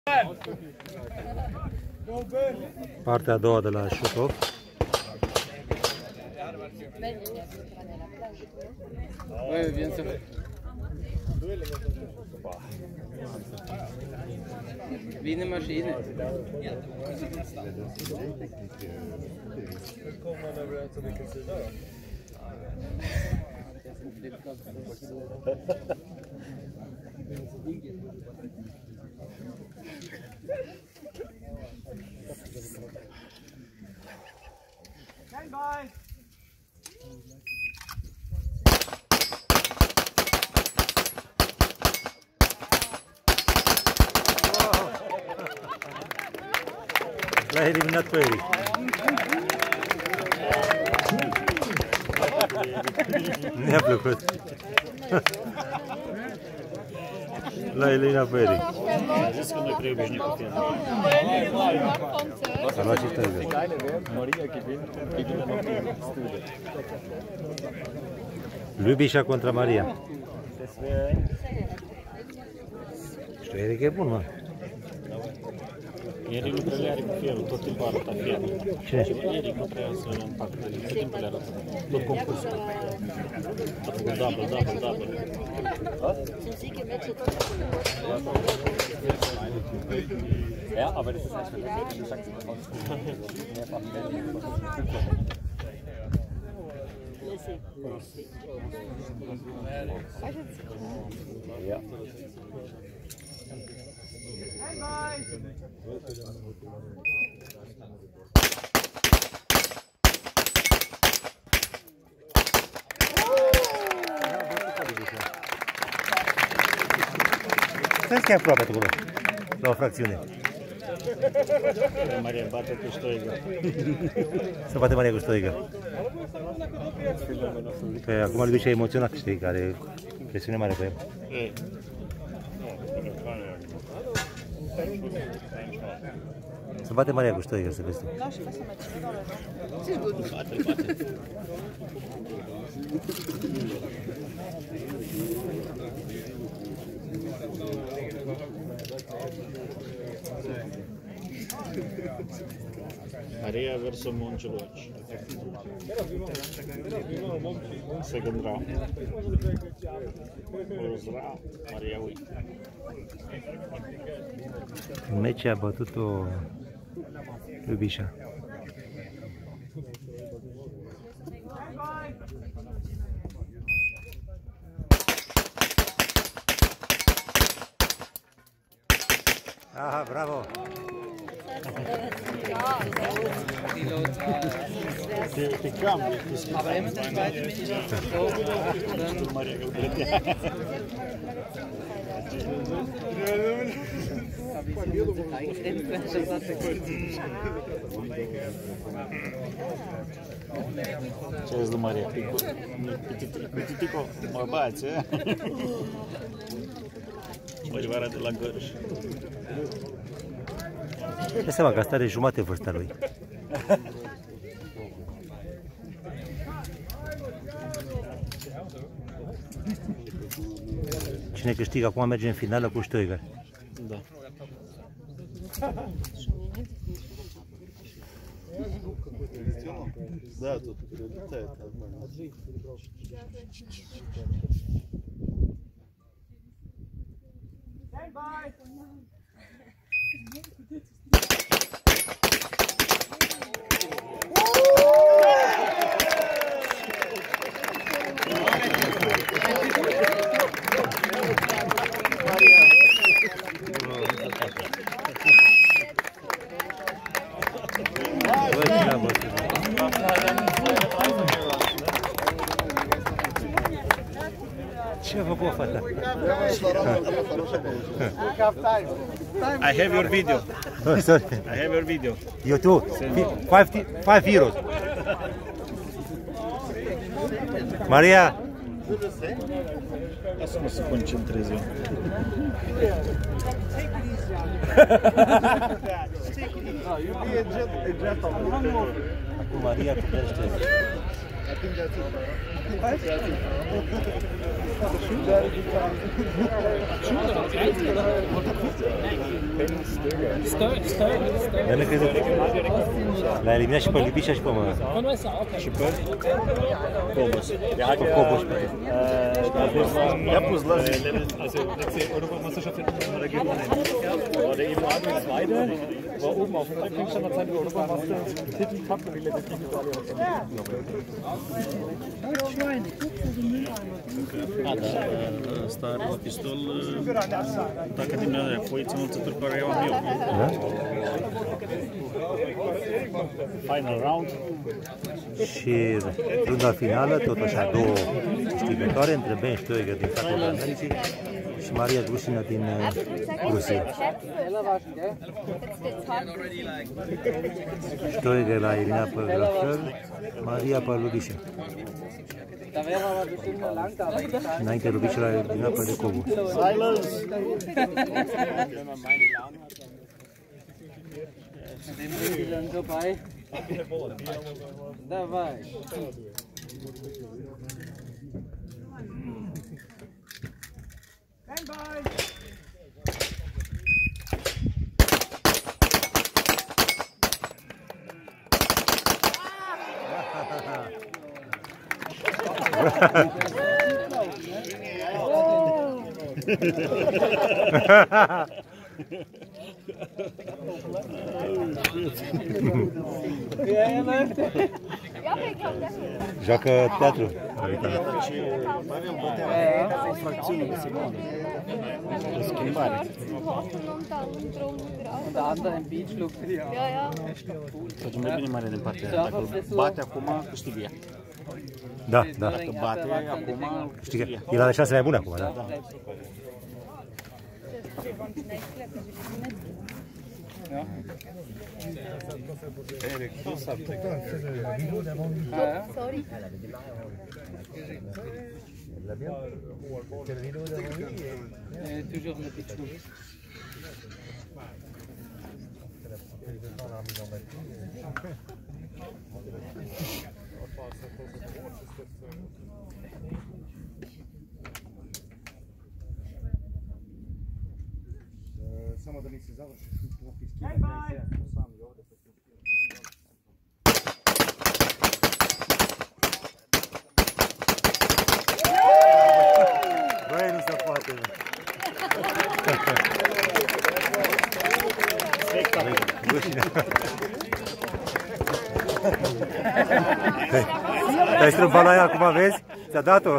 Partea a doua de la shoot-off. Vine maskinen. Stand by. L-a eliminat pe Eric. Mi-a plăcut. L-a eliminat pe Eric. Zis că noi trebuie și cu fiecare. S-a luat și Stoică. Lubișa contra Maria. Știu, Eric e bun, mă. Eric nu prea le are cu fierul, tot timpul arăta fierul. Cine? Eric nu prea să le împacă, tot timpul le arăta. Tot concursul. A făcut double. Ja, aber das ist halt schon mehrfach ja. Stai chiar aproape acolo, la o fracțiune. Maria bate cu Stoica. Să bate Maria cu Stoica. Păi acum Lubișa e emoționat, știi, că are presiune mare pe el. Să bate Maria cu Stoica, să vezi tu. Maria versus Monciuloci. Second round. First round. Maria win. În meci a bătut-o Lubișa. Aha, bravo! Die kam. Aber immer dann weiter mit so, Maria Ce ești, Maria? Pititico, mă bați, e? Mărivara de la Gărș. Dă seama că asta are jumate vârsta lui. Cine câștigă acum merge în finală cu Stoica. Da. Да, тут прилетает нормально. Stand by. Ce a făcut fata? I have your video. Oh, sorry. I have your video. You too. 5 euros. Maria. Lasă mă să concentrez eu. Acum Maria primește think that's it. Dar nu cred că l-a eliminat și pe Libișa și pe mă. Și pe Kobos. Kobos. Ja, plus lass ich. Europameisterschaft in der Region. War der eben Adrian Zweite, war oben auf dem Rückstand der Zeit über Europameister, Titel gehabt und die letzte Finale Star la pistol, dacă din mea foiță mulțături care eu am eu. Final round. Și runda finală, tot așa, două câștigătoare între Ben Stoiger din Statele Americii și Maria Grușină din Rusia. Stoiger l-a eliminat pe Grafel, Maria pe Lubișa. Înainte Lubișa l-a eliminat pe Decobu. Silence! Давай. Stand by. Joacă teatru. Unter anderem Beachlook. Ja, ja. Facem mai bine mare din partea aia. Dacă bate acum, câștigă ea. Da, da. Dacă bate acum, Câștigă. El are șanse mai bune acum, da? Erik, du sagst Sorry. Toujours le Beachlook. Samo da mi se završi popis kida, sam i ovdje. Băi, nu se poate. Te-ai strâmbat la ea acum, vezi? Ți-a dat-o?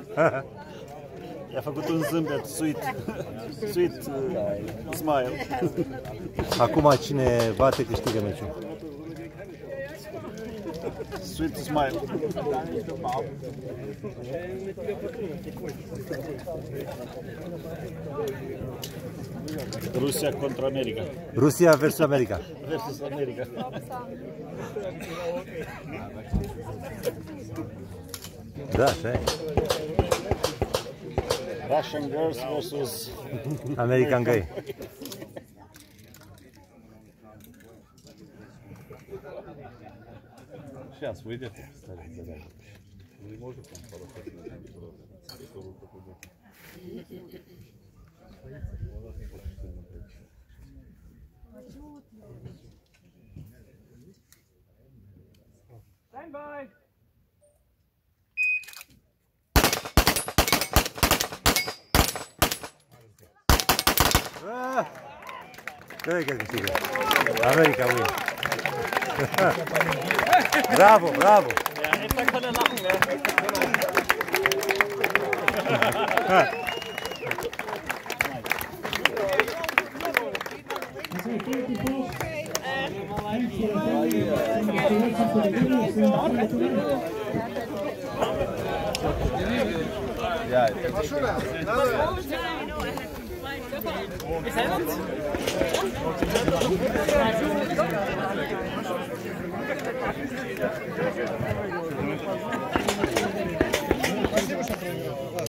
I-a făcut un zâmbet, sweet smile. Acum cine bate câștigă meciul. Sweet smile. Rusia contra America. Rusia versus America. Versus America. Da, așa e. Russian girls versus American gay. Сейчас выйдет. Stand by. Cred că câștigă. America win. Bravo, bravo.